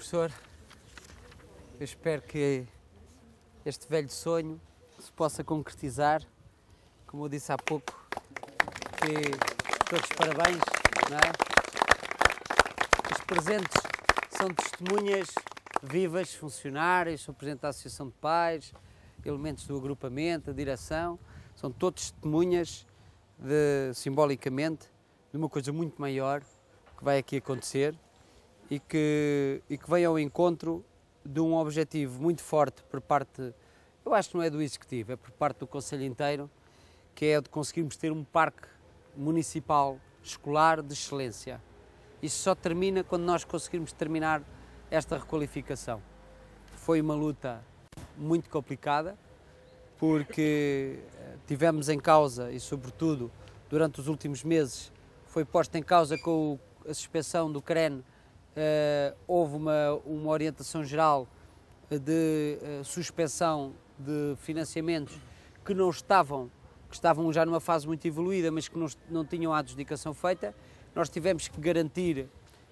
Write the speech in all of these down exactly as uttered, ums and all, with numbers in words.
professor, eu espero que este velho sonho se possa concretizar. Como eu disse há pouco, que todos os parabéns, não é? Os presentes são testemunhas vivas, funcionários, sou presidente da Associação de Pais, elementos do agrupamento, da direção, são todos testemunhas, de, simbolicamente, de uma coisa muito maior que vai aqui acontecer e que, e que vem ao encontro de um objetivo muito forte por parte, eu acho que não é do Executivo, é por parte do Conselho inteiro, que é de conseguirmos ter um parque municipal escolar de excelência. Isso só termina quando nós conseguirmos terminar esta requalificação. Foi uma luta muito complicada, porque tivemos em causa, e sobretudo durante os últimos meses, foi posta em causa com a suspensão do C R E N, uh, houve uma, uma orientação geral de uh, suspensão de financiamentos que não estavam, que estavam já numa fase muito evoluída, mas que não, não tinham a adjudicação feita. Nós tivemos que garantir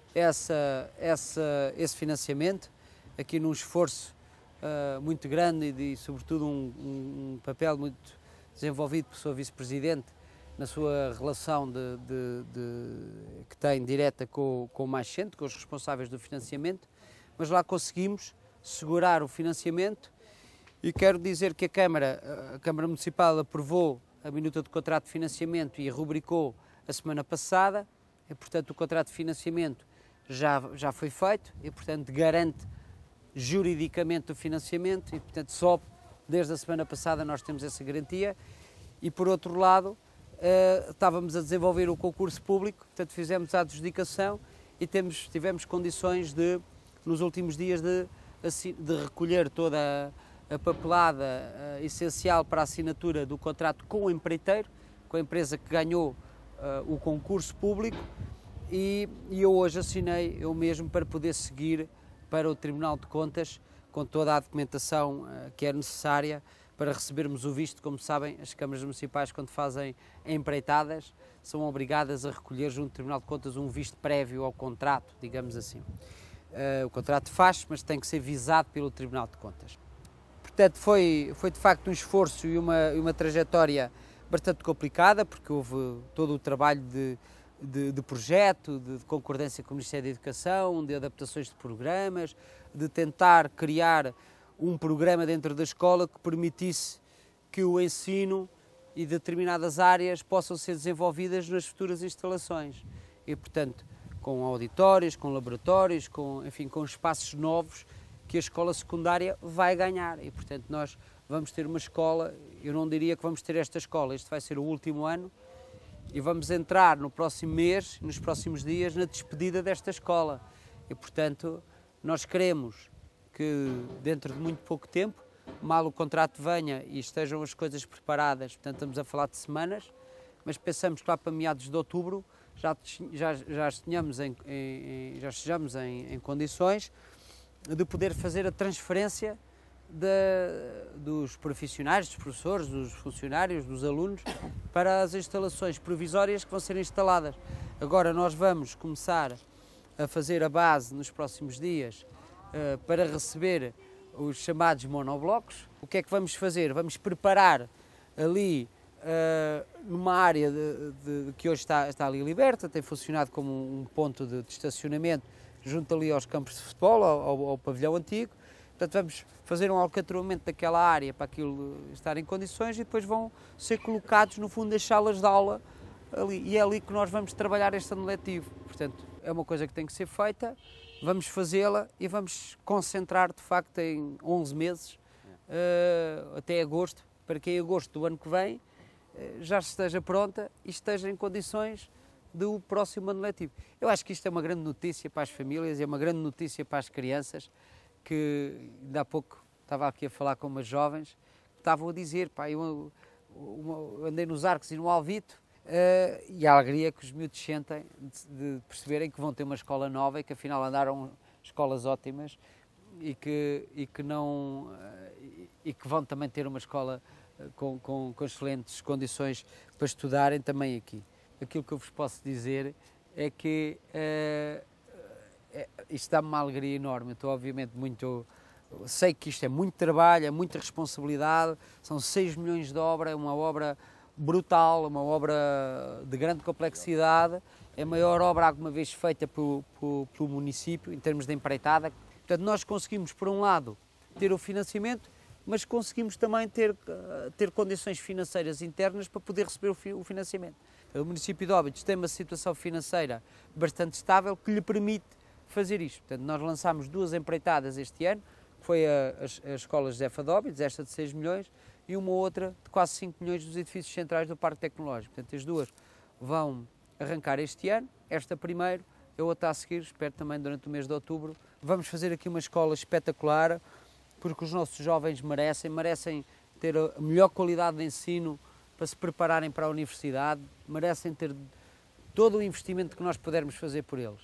essa, essa, esse financiamento, aqui num esforço uh, muito grande e, de, sobretudo, um, um papel muito desenvolvido pelo seu vice-presidente na sua relação de, de, de, que tem direta com, com o mais centro, com os responsáveis do financiamento, mas lá conseguimos segurar o financiamento e quero dizer que a Câmara, a Câmara Municipal aprovou a minuta de contrato de financiamento e a rubricou a semana passada, e, portanto, o contrato de financiamento já, já foi feito e, portanto, garante juridicamente o financiamento e, portanto, só desde a semana passada nós temos essa garantia. E, por outro lado, uh, estávamos a desenvolver o concurso público, portanto, fizemos a adjudicação e temos, tivemos condições de, nos últimos dias, de, de recolher toda a, a papelada uh, essencial para a assinatura do contrato com o empreiteiro, com a empresa que ganhou uh, o concurso público. E, e eu hoje assinei eu mesmo para poder seguir para o Tribunal de Contas com toda a documentação uh, que é necessária para recebermos o visto. Como sabem, as câmaras municipais, quando fazem empreitadas, são obrigadas a recolher junto ao Tribunal de Contas um visto prévio ao contrato, digamos assim. Uh, o contrato faz, mas tem que ser visado pelo Tribunal de Contas. Portanto, foi, foi de facto um esforço e uma, uma trajetória bastante complicada, porque houve todo o trabalho de De, de projeto, de, de concordância com o Ministério da Educação, de adaptações de programas, de tentar criar um programa dentro da escola que permitisse que o ensino e determinadas áreas possam ser desenvolvidas nas futuras instalações. E, portanto, com auditórios, com laboratórios, com, enfim, com espaços novos que a escola secundária vai ganhar. E, portanto, nós vamos ter uma escola, eu não diria que vamos ter esta escola, este vai ser o último ano, e vamos entrar no próximo mês, nos próximos dias, na despedida desta escola. E, portanto, nós queremos que, dentro de muito pouco tempo, mal o contrato venha e estejam as coisas preparadas, portanto, estamos a falar de semanas, mas pensamos que lá para meados de outubro já, já, já, estejamos, em, em, já estejamos em, em condições de poder fazer a transferência De, dos profissionais, dos professores, dos funcionários, dos alunos, para as instalações provisórias que vão ser instaladas. Agora nós vamos começar a fazer a base nos próximos dias uh, para receber os chamados monoblocos. O que é que vamos fazer? Vamos preparar ali uh, numa área de, de, que hoje está, está ali liberta, tem funcionado como um ponto de, de estacionamento junto ali aos campos de futebol, ao, ao, ao pavilhão antigo. Portanto, vamos fazer um alcatroamento daquela área para aquilo estar em condições e depois vão ser colocados, no fundo, as salas de aula ali. E é ali que nós vamos trabalhar este ano letivo. Portanto, é uma coisa que tem que ser feita, vamos fazê-la e vamos concentrar, de facto, em onze meses, uh, até agosto, para que em agosto do ano que vem uh, já esteja pronta e esteja em condições do próximo ano letivo. Eu acho que isto é uma grande notícia para as famílias, é uma grande notícia para as crianças, que ainda há pouco estava aqui a falar com umas jovens que estavam a dizer, pá, eu, eu andei nos Arcos e no Alvito uh, e a alegria que os miúdos sentem de, de perceberem que vão ter uma escola nova e que afinal andaram escolas ótimas e que, e que, não, uh, e, e que vão também ter uma escola uh, com, com, com excelentes condições para estudarem também aqui. Aquilo que eu vos posso dizer é que uh, é, isto dá-me uma alegria enorme. Eu estou obviamente muito... Sei que isto é muito trabalho, é muita responsabilidade, são seis milhões de obra, é uma obra brutal, uma obra de grande complexidade, é a maior obra alguma vez feita pelo, pelo, pelo município, em termos de empreitada. Portanto, nós conseguimos, por um lado, ter o financiamento, mas conseguimos também ter, ter condições financeiras internas para poder receber o financiamento. O município de Óbidos tem uma situação financeira bastante estável que lhe permite fazer isto. Portanto, nós lançámos duas empreitadas este ano, que foi a, as, as escolas Josefa de Óbidos, esta de seis milhões, e uma outra de quase cinco milhões dos edifícios centrais do Parque Tecnológico. Portanto, as duas vão arrancar este ano, esta primeiro, a outra a seguir, espero também durante o mês de outubro. Vamos fazer aqui uma escola espetacular, porque os nossos jovens merecem, merecem ter a melhor qualidade de ensino para se prepararem para a universidade, merecem ter todo o investimento que nós pudermos fazer por eles.